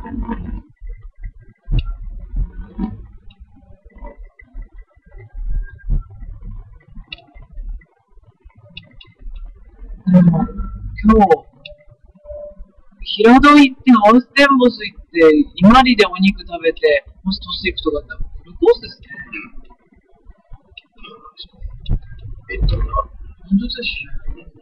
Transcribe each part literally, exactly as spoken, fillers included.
でも、今日、平戸行って、ハウステンボス行って、伊万里でお肉食べて、もし年行くとかだったら、フルコースですね。 えっとな、 本当ですし。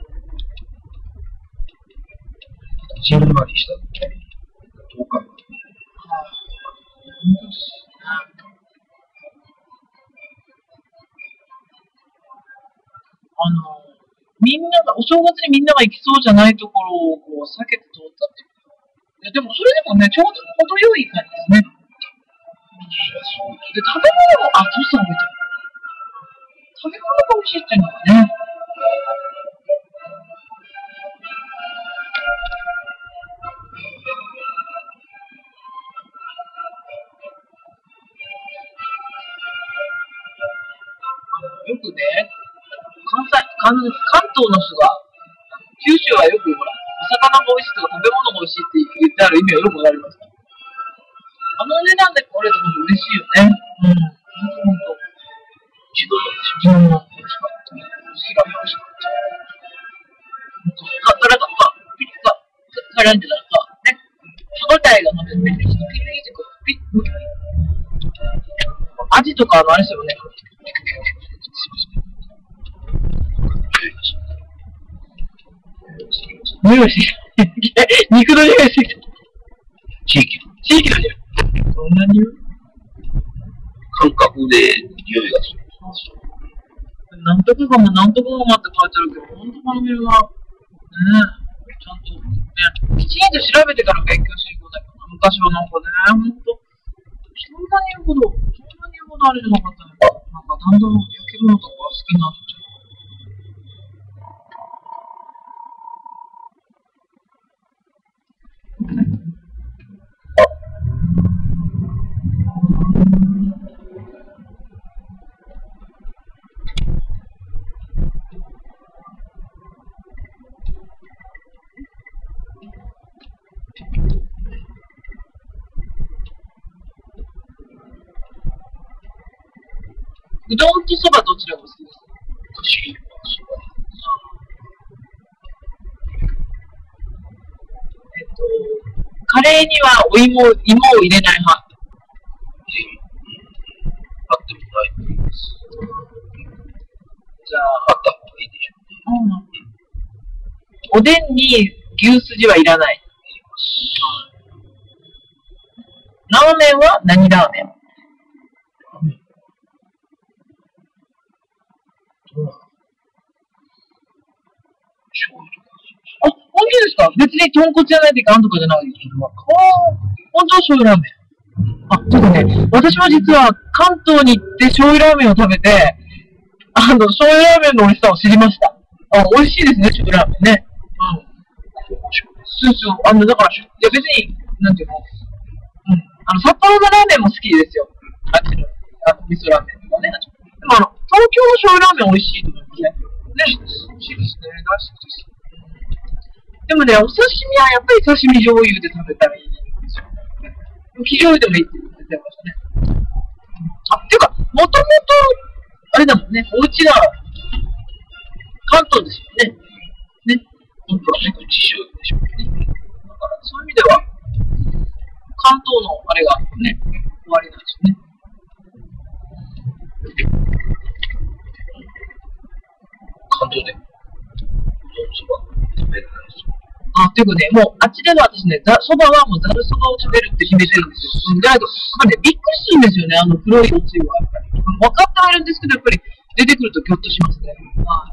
じんまりしたみたいに、どうかな。 本当ですね。あの、みんなが、お正月にみんなが行きそうじゃないところをこう避けて通ったっていう。いやでもそれでもね、ちょうど程よい感じですね。で、食べ物も、あ、トシさん覚えてる。食べ物が美味しいっていうのはね。よくね、関西、関、関東の人が、九州はよくほら、お魚が美味しいとか食べ物が美味しいって言ってある意味はよくわかります。あの値段でこれでも嬉しいよね。うん。ほんとほんと。 一度のうん。美味しかったね。ヒラメ美味しかった。なんか、なんか、まあ、ピッカ、絡んでなんか、ね、歯応えがまたね、ピリピリってこう、ピッ、アジとかのあれですよね。匂いしてきた。肉の匂いしてきた。 地域の、 地域の匂い。どんな匂い？ 感覚で匂いがする。 なんとかがもなんとかがまって書いてあるけど、ほんとこの辺は、ね、ちゃんとね、きちんと調べてから勉強していくんだけど、昔はなんかね、ほんと、そんなに言うほど、そんなに言うほどあれじゃなかったね。なんかだんだん焼き物とか好きになっちゃう。うどんとそばどちらが好きですか？ 私はえっと、カレーにはお芋、芋を入れない派。 あってもないと思います。 じゃあ、 あった方がいいでしょうね。 おでんに牛すじはいらない。ラーメンは何ラーメン？ 醤油とか。 あ、本当ですか？別に豚骨じゃないといかんとかじゃないですけど。ああ、本当は醤油ラーメン。あ、ちょっとね、私も実は関東に行って醤油ラーメンを食べて、あの、醤油ラーメンの美味しさを知りました。あ、美味しいですね、醤油ラーメンね。うん。そうそう、あの、だから、いや別に、なんていうの、うん。あの、札幌のラーメンも好きですよ。あっちの、あの、味噌ラーメンとかね。でもあの、東京の醤油ラーメン美味しいと思いますね。ね、美味しいですね。大好きです。でもね、お刺身はやっぱり刺身醤油で食べたらいいんですよ。生醤油でもいいって言ってましたね。あ、っていうか、もともと、あれだもんね、お家が関東ですよね。ね。本当はね、口醤油でしょうね。だから、そういう意味では、関東のあれがね、終わりなんですよね。 関東で、うどんそば食べれないですよ。 あ、っていうかね、もう、あっちでは私ね、ざそばはもうざるそばを食べるって決めてるんですよ。だけど、なんかね、びっくりするんですよね、あの黒いおつゆは。やっぱり。分かってはいるんですけど、やっぱり出てくるとギョッとしますね。はい。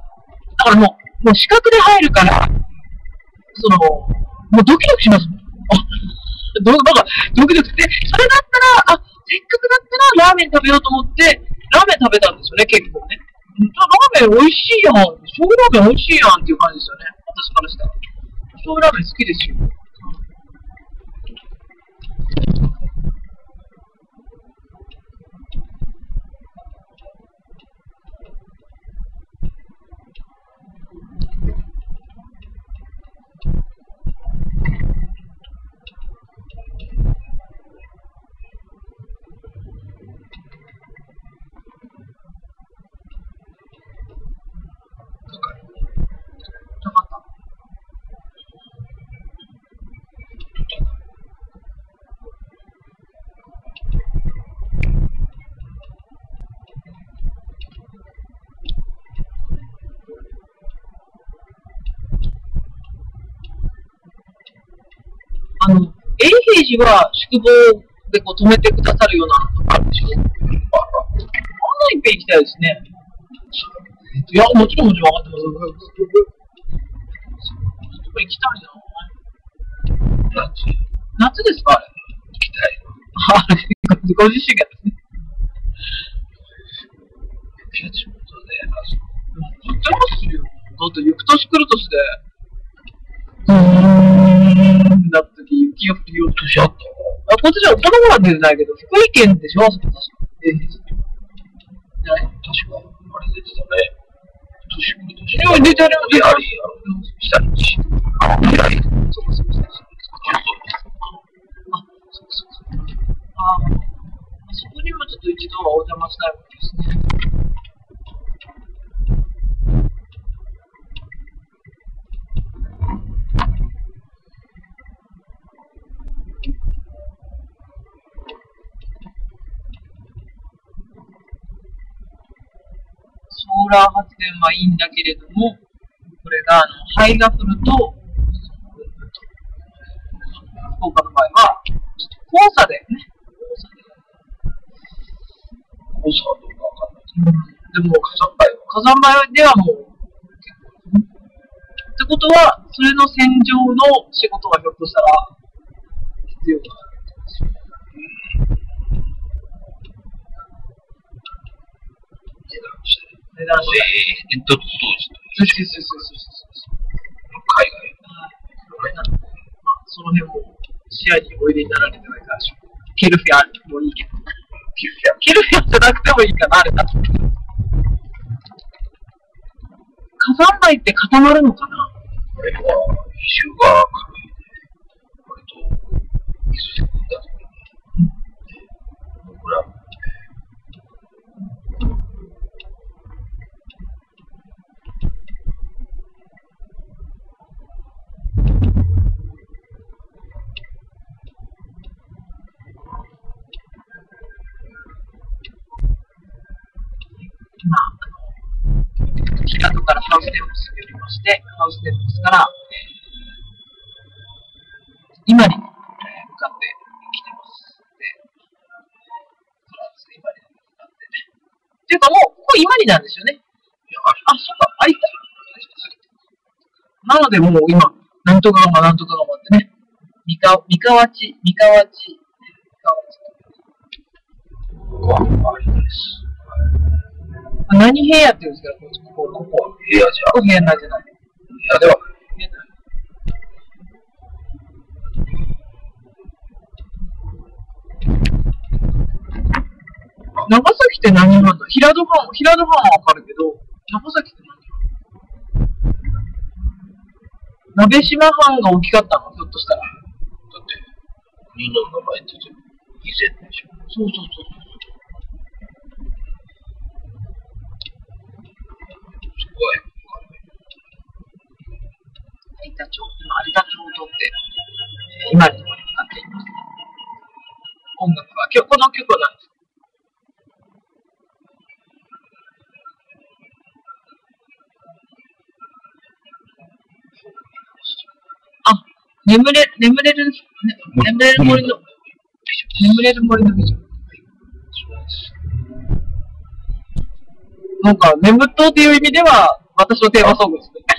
だからもう、もう視覚で入るから、その、もうドキドキしますもん。あ、どなんか、ドキドキで、それだったら、あ、せっかくだったらラーメン食べようと思って、ラーメン食べたんですよね、結構ね。ラーメン美味しいやん。醤油ラーメン美味しいやんっていう感じですよね、私からしたら。醤油ラーメン好きですよ。 ジは宿坊でこう止めてくださるようなのがあるでしょ。あんな一遍行きたいですね。いや、もちろんもちろん分かってます。行きたいな。夏夏ですかあれ。 行きたい。 あれ、ご自身がですね。 いや、地元で、 知ってますよ。だって、行く年来る年で、うーん、だって雪が降りようとしちゃった。あ、こっちじゃ、この頃は出てないけど、福井県でしょあそこ確か。ええ。じゃない確か、あれ出てたね。年来る年。 いや、出てるよ、出てる。 下道。あ、未来。 そうそうそう。あ、そうそうそう。あ、そこにもちょっと一度はお邪魔したいもんですね。ソーラー発電はいいんだけれども、これがあの灰が降ると、福岡の場合は、ちょっと黄砂でね。 黄砂はどうかわかんないけど。 でも火山灰は、火山灰ではもう、ってことは、それの洗浄の仕事がひょっとしたら必要だな。値段して。 煙突掃除と。 そうそうそうそう。 海外。 その辺も視野にお入れになられてはいかがでしょうか。ケルフィアもいいけど。 ケルフィア。 ケルフィアじゃなくてもいいかな、あれだ。火山灰って固まるのかな。 これは、比重が軽いで、割と水で組んだところに、僕ら、 まあ、平戸からハウステンボスに寄りまして、ハウステンボスから、今に向かってきてます。で、今に向かってね。っていうかもう、ここ今になんですよね。いや、あ、そうか、あ、いた。なのでもう今、なんとかがま、なんとかがまってね、三河内、三河内、三河内。 ここは周りです。 何部屋っていうんですか、ここ、ここは。 部屋じゃ。 ここ部屋なんじゃない。部屋では。 長崎って何なんだ。平戸藩、平戸藩はわかるけど、長崎って何？鍋島藩が大きかったの、ひょっとしたら。だって、国の名前って以前でしょ。 そうそうそうそう。 すごい。 有田町、今有田町を通って、えー、今に向かっています。音楽は、今日この曲は何ですか？あ、眠れ、眠れる、ね、眠れる森の、眠れる森の美女。なんか、眠っとうっていう意味では、私のテーマソングですね。